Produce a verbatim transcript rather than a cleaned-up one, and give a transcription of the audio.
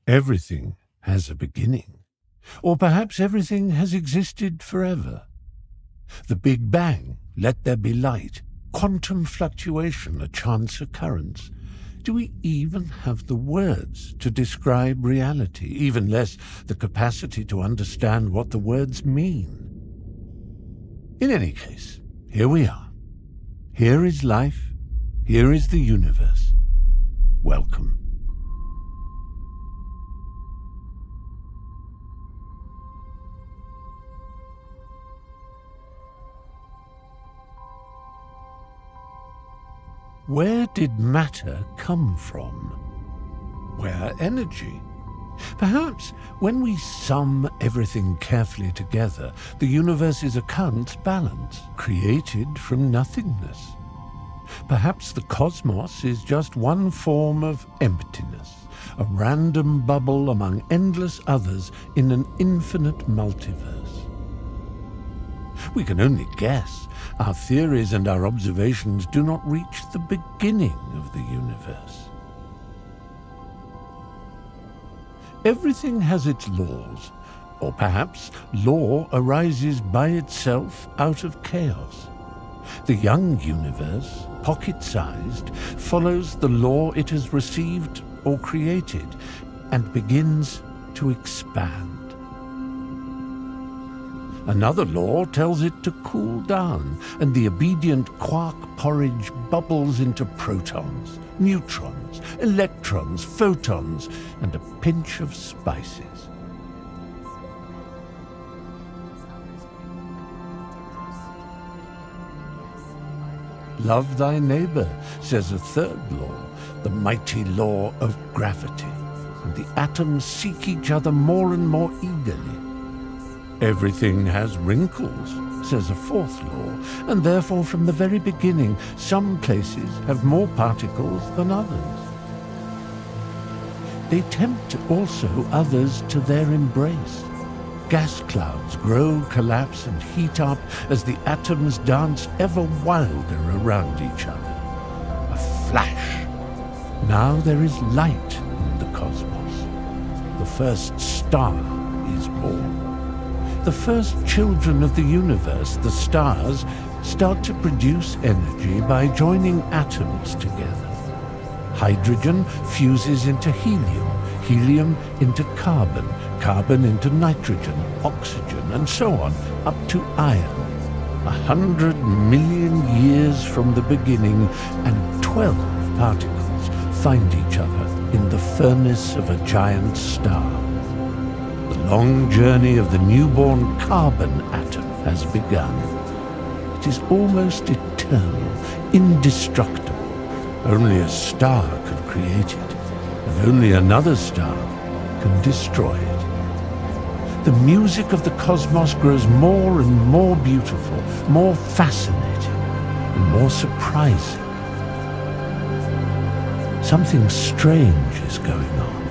Everything has a beginning. Or perhaps everything has existed forever. The Big Bang, let there be light. Quantum fluctuation, a chance occurrence. Do we even have the words to describe reality, even less the capacity to understand what the words mean? In any case, here we are. Here is life. Here is the universe. Welcome. Where did matter come from? Where energy? Perhaps when we sum everything carefully together, the universe's accounts balance, created from nothingness. Perhaps the cosmos is just one form of emptiness, a random bubble among endless others in an infinite multiverse. We can only guess. Our theories and our observations do not reach the beginning of the universe. Everything has its laws, or perhaps law arises by itself out of chaos. The young universe, pocket-sized, follows the law it has received or created and begins to expand. Another law tells it to cool down, and the obedient quark porridge bubbles into protons, neutrons, electrons, photons, and a pinch of spices. Love thy neighbor, says a third law, the mighty law of gravity, and the atoms seek each other more and more eagerly. Everything has wrinkles, says a fourth law, and therefore from the very beginning some places have more particles than others. They tempt also others to their embrace. Gas clouds grow, collapse, and heat up as the atoms dance ever wilder around each other. A flash. Now there is light in the cosmos. The first star is born. The first children of the universe, the stars, start to produce energy by joining atoms together. Hydrogen fuses into helium, helium into carbon, carbon into nitrogen, oxygen, and so on, up to iron. A hundred million years from the beginning, and twelve particles find each other in the furnace of a giant star. The long journey of the newborn carbon atom has begun. It is almost eternal, indestructible. Only a star could create it, and only another star can destroy it. The music of the cosmos grows more and more beautiful, more fascinating, and more surprising. Something strange is going on.